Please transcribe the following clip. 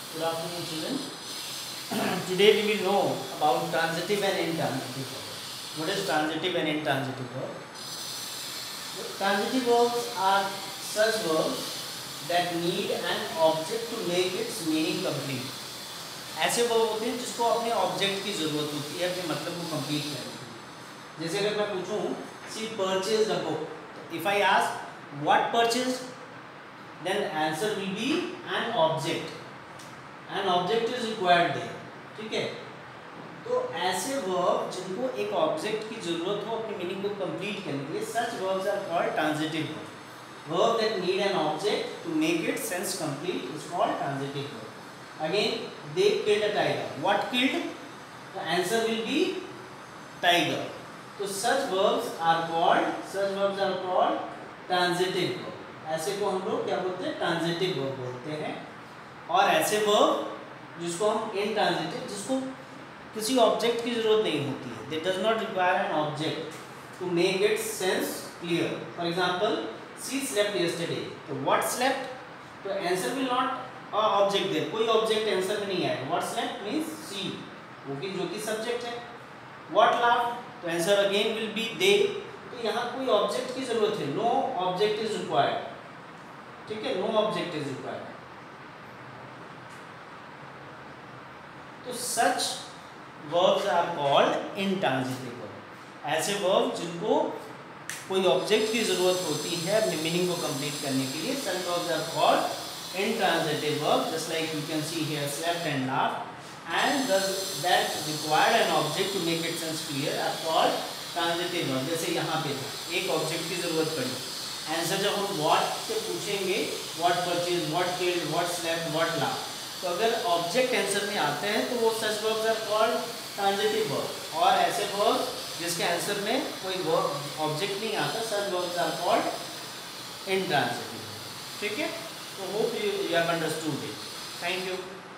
Good afternoon, children. Today we will know about transitive and intransitive verbs. What is transitive and intransitive verb? Transitive verbs are such verbs that need an object to make its meaning complete. ऐसे verb होते हैं जिसको अपने object की जरूरत होती है अपने मतलब को कंप्लीट करने के लिए. जैसे अगर मैं पूछूं she purchased a book, if I ask what purchased, then answer will be an object. An object is required there. ठीक है. तो ऐसे वर्ब जिनको एक ऑब्जेक्ट की जरूरत हो अपनी मीनिंग को कंप्लीट करने के लिए, such verbs are called transitive verb. Verb that need an object to make its sense complete is called transitive verb. Again, they killed a tiger. What killed? The answer will be tiger. So such verbs are called transitive verb. ऐसे को हम लोग क्या बोलते हैं? Transitive verb बोलते हैं. और ऐसे वर्ब जिसको हम इनट्रांजिटिव, जिसको किसी ऑब्जेक्ट की जरूरत नहीं होती है, they does not require an object to make its sense clear. For example, she slept yesterday. तो व्हाट स्लेप्ट, तो answer will not a object there, कोई ऑब्जेक्ट आंसर में नहीं आएगा. व्हाट स्लेप्ट मींस शी, वो की जो कि सब्जेक्ट है. व्हाट लाफ्ड, तो answer again will be they. तो यहाँ कोई ऑब्जेक्ट की जरूरत है, नो ऑब्जेक्ट इज रिक्वायर्ड. ठीक है, नो ऑब्जेक्ट इज रिक्वायर्ड. तो such verbs are called intransitive verb. ऐसे वर्ब जिनको कोई ऑब्जेक्ट की जरूरत होती है अपनी मीनिंग को कंप्लीट करने के लिए, such verbs are called intransitive verb. Just like you can see here slept and laughed and that required an object to make it sense clear are called transitive verb. जैसे यहाँ पे एक object की जरूरत पड़ी, आंसर जब हम what से पूछेंगे, what purchase, what killed, what slept, what laughed, तो अगर ऑब्जेक्ट आंसर में आते हैं तो वो such verbs are called transitive verb. और ऐसे वर्ब जिसके आंसर में कोई वर्ब ऑब्जेक्ट नहीं आता, such verbs are called intransitive. ठीक है, तो hope you have understood it. Thank you.